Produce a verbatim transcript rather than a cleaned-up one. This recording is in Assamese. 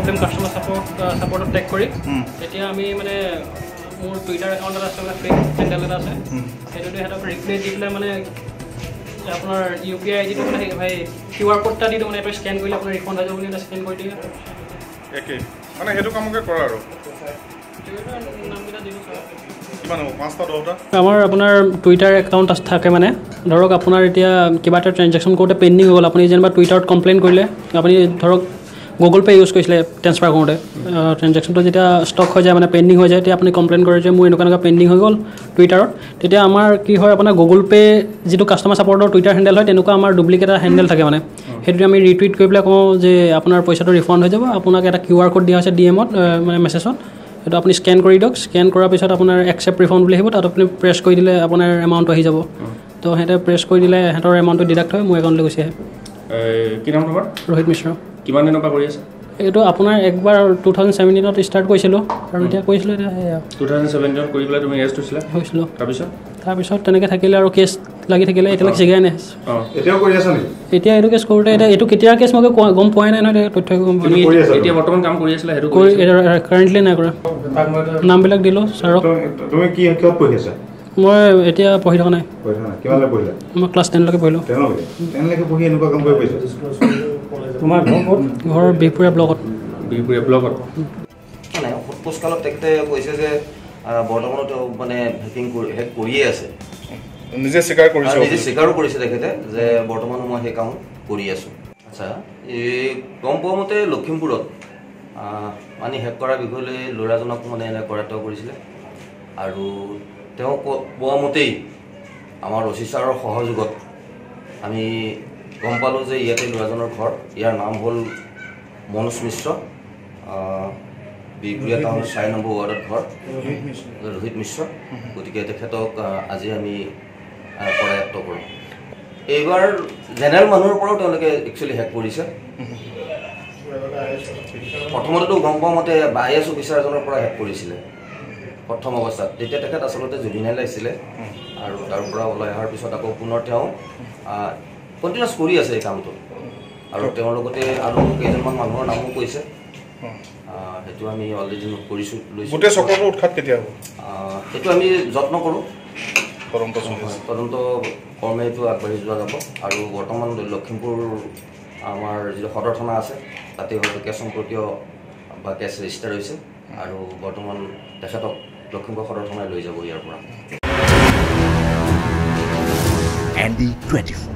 প্ৰব্লেম কাষ্টমাৰ ছাপৰ্ট ছাপৰ্টত টেগ কৰি তেতিয়া আমি মানে মোৰ টুইটাৰ একাউণ্ট এটা আছে মানে ফেক হেণ্ডেল এটা আছে সেইটোতে সিহঁতক ৰিপ্লাই দি পেলাই মানে আপোনাৰ ইউ পি আই আই ডিটো মানে ভাই কিউ আৰ কোডটা দি দিওঁ মানে এইটো স্কেন কৰিলে আপোনাৰ ৰিফাণ্ড হৈ যাব বুলি এটা স্কেন কৰি দিয়ে একেই মানে সেইটো কামকে কৰা আৰু আমাৰ আপোনাৰ টুইটাৰ একাউণ্ট থাকে মানে ধৰক আপোনাৰ এতিয়া কিবা এটা ট্ৰেঞ্জেকশ্যন কৰোঁতে পেণ্ডিং হৈ গ'ল আপুনি যেনিবা টুইটাৰত কমপ্লেইন কৰিলে আপুনি ধৰক গুগল পে' ইউজ কৰিছিলে ট্ৰেন্সফাৰ কৰোঁতে ট্ৰেঞ্জেকশ্যনটো যেতিয়া ষ্টক হৈ যায় মানে পেণ্ডিং হৈ যায় তেতিয়া আপুনি কমপ্লেইন কৰে যে মোৰ এনেকুৱা এনেকুৱা পেণ্ডিং হৈ গ'ল টুইটাৰত তেতিয়া আমাৰ কি হয় আপোনাৰ গুগল পে' যিটো কাষ্টমাৰ ছাপৰ্টৰ টুইটাৰ হেণ্ডেল হয় তেনেকুৱা আমাৰ ডুপ্লিকেট এটা হেণ্ডেল থাকে মানে সেইটো আমি ৰিটুইট কৰি পেলাই কওঁ যে আপোনাৰ পইচাটো ৰিফাণ্ড হৈ যাব আপোনাক এটা কিউ আৰ কোড দিয়া হৈছে ডি এমত মানে মেছেজত সেইটো আপুনি স্কেন কৰি দিয়ক স্কেন কৰাৰ পিছত আপোনাৰ একচেপ্ট ৰিফাণ্ড বুলি আহিব তাত আপুনি প্ৰেছ কৰি দিলে আপোনাৰ এমাউণ্টটো আহি যাব তো সিহঁতে প্ৰেছ কৰি দিলে সিহঁতৰ এমাউণ্টটো ডিডাক্ট হয় মোৰ একাউণ্টলৈ গুচি আহে কি নাম তোমাৰ ৰোহিত মিশ্ৰ কিমান দিনৰ পৰা কৰি আছে এইটো আপোনাৰ একবাৰ টু থাউজেণ্ড ছেভেণ্টিনত ষ্টাৰ্ট কৰিছিলোঁ আৰু এতিয়া কৰিছিলোঁ এতিয়া সেয়া টু থাউজেণ্ড ছেভেণ্টিনত কৰি পেলাই তুমি এৰেষ্ট হৈছিলা হৈছিলোঁ তাৰপিছত তাৰপিছত তেনেকৈ থাকিলে আৰু কেছ লাগি থাকিলে এতিয়ালৈকে চিগাই নাই এতিয়াও কৰি আছা নেকি এতিয়া এইটো কেছ কৰোঁতে এতিয়া এইটো কেতিয়াৰ কেছ মই গম পোৱাই নাই নহয় তথ্য গম পোৱা এতিয়া বৰ্তমান কাম কৰি আছিলা সেইটো কৰি কাৰেণ্টলি নাই কৰা নামবিলাক দিলোঁ ছাৰক তুমি কি কিহত পঢ়ি আছা মই এতিয়া পঢ়ি থকা নাই কিমানলৈ পঢ়িলা মই ক্লাছ টেনলৈকে পঢ়িলোঁ টেনলৈকে পঢ়ি এনেকুৱা কাম কৰিব পাৰিছা তোমাৰ ঘৰ ঘৰ বিহপুৰীয়া ব্লকত বিহপুৰীয়া ব্লকত মানে সোধপোছকালত তেখেতে কৈছে যে বৰ্তমানতো মানে হেকিং হেক কৰিয়ে আছে নিজে স্বীকাৰ কৰিছে নিজে স্বীকাৰো কৰিছে তেখেতে যে বৰ্তমানো মই সেই কাম কৰি আছোঁ আচ্ছা এই গম পোৱা মতে লখিমপুৰত মানে হেক কৰাৰ বিষয়লৈ ল'ৰাজনক মানে এনে কৰায়ত্ব কৰিছিলে আৰু তেওঁ কোৱা মতেই আমাৰ অচি ছাৰৰ সহযোগত আমি গম পালোঁ যে ইয়াতে ল'ৰাজনৰ ঘৰ ইয়াৰ নাম হ'ল মনোজ মিশ্ৰ বিহপুৰীয়া টাউনৰ চাৰি নম্বৰ ৱাৰ্ডত ঘৰ ৰোহিত মিশ্ৰ গতিকে তেখেতক আজি আমি কৰায়ত্ব কৰোঁ এইবাৰ জেনেৰেল মানুহৰ পৰাও তেওঁলোকে একচুৱেলি হেক কৰিছে প্ৰথমতেতো গম পোৱা মতে আই এছ অফিচাৰ এজনৰ পৰা হেক কৰিছিলে প্ৰথম অৱস্থাত তেতিয়া তেখেত আচলতে জুবিনাইল আহিছিলে আৰু তাৰ পৰা ওলাই অহাৰ পিছত আকৌ পুনৰ তেওঁ কণ্টিনিউছ কৰি আছে এই কামটো আৰু তেওঁৰ লগতে আৰু কেইজনমান মানুহৰ নামো কৈছে সেইটো আমি অলৰেডি নোট কৰিছোঁ লৈছোঁ গোটেই চক্ৰটো উৎখাত কেতিয়া হ'ব সেইটো আমি যত্ন কৰোঁ তদন্ত তদন্ত কৰ্মেটো আগবাঢ়ি যোৱা যাব আৰু বৰ্তমান লখিমপুৰ আমাৰ যিটো সদৰ থানা আছে তাতে হয়তো কেছ সম্পৰ্কীয় বা কেছ ৰেজিষ্টাৰ হৈছে আৰু বৰ্তমান তেখেতক লখিমপুৰ সদৰ থানালৈ লৈ যাব ইয়াৰ পৰা এন ডি টুৱেণ্টি ফ'ৰ